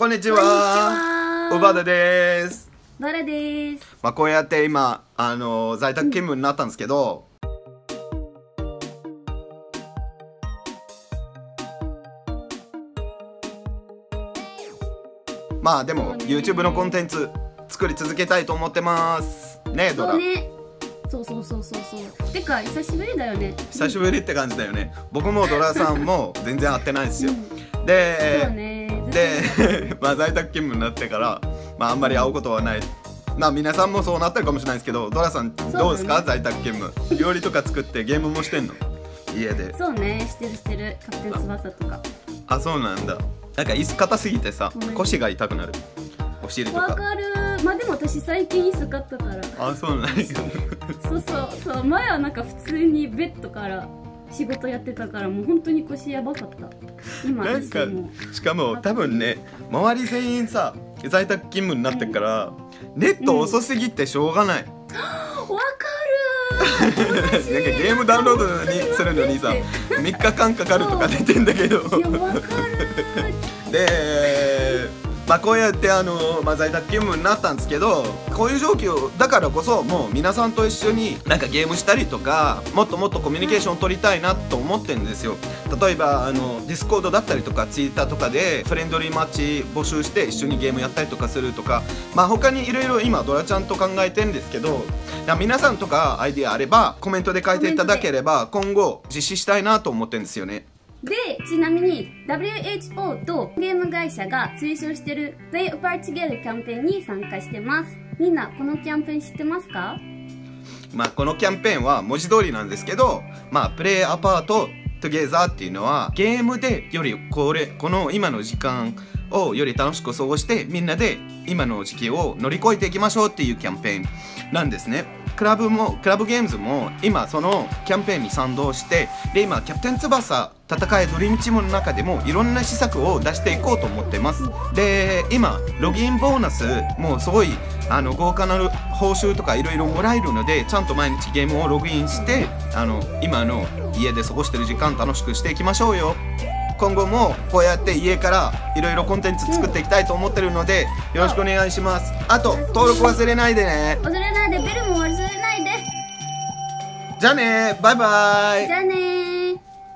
こんにちは。小畑です。 ドラです。 こうやって今在宅勤務になったんですけど、でも YouTube のコンテンツ作り続けたいと思ってますね、ドラ。 そう。てか久しぶりだよね。 久しぶりって感じだよね。僕もドラさんも全然会ってないですよ。で在宅勤務になってからあんまり会うことはない。皆さんもそうなってるかもしれないですけど、ドラさんどうですか？在宅勤務、料理とか作ってゲームもしてんの？家で。 そうね、してる。キャプテン翼とか。 あ、そうなんだ。なんか椅子硬すぎてさ、腰が痛くなる。お尻とか。 わかる。でも私最近椅子買ったから。 あ、そうなんや。 そう。前はなんか普通にベッドから仕事やってたから、もう本当に腰やばかった。今なんかしかも多分ね、周り全員さ在宅勤務になってから、ネット遅すぎてしょうがない。 わかる。 なんかゲームダウンロードするのにさ3日間かかるとか出てんだけど。 いや、わかる。 でこうやって在宅勤務になったんですけど、こういう状況だからこそ、もう皆さんと一緒になんかゲームしたりとか、もっともっとコミュニケーションを取りたいなと思ってるんですよ。例えばディスコードだったりとか Twitter とかでフレンドリーマッチ募集して一緒にゲームやったりとかするとか、他にいろいろ今ドラちゃんと考えてるんですけど、皆さんとかアイディアあればコメントで書いていただければ今後実施したいなと思ってるんですよね。 で、ちなみに WHO とゲーム会社が推奨してる Play Apart Together キャンペーンに参加してます。みんなこのキャンペーン知ってますか？ このキャンペーンは文字通りなんですけど、Play Apart Together っていうのはゲームでよりこの今の時間をより楽しく過ごしてみんなで今の時期を乗り越えていきましょうっていうキャンペーンなんですね。クラブゲームズも今そのキャンペーンに賛同して、で今キャプテン翼戦いドリームチームの中でもいろんな施策を出していこうと思ってます。で今ログインボーナスもすごい豪華な報酬とかいろいろもらえるので、ちゃんと毎日ゲームをログインして今の家で過ごしてる時間楽しくしていきましょうよ。今後もこうやって家からいろいろコンテンツ作っていきたいと思ってるので、よろしくお願いします。あと登録忘れないでね。 忘れないで、ベルも忘れないで。 じゃあね、バイバイ。 じゃあね。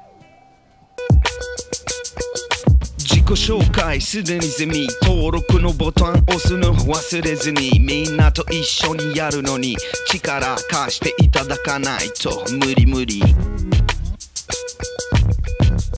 自己紹介すでに済み、登録のボタン押すの忘れずに、みんなと一緒にやるのに力貸していただかないと無理。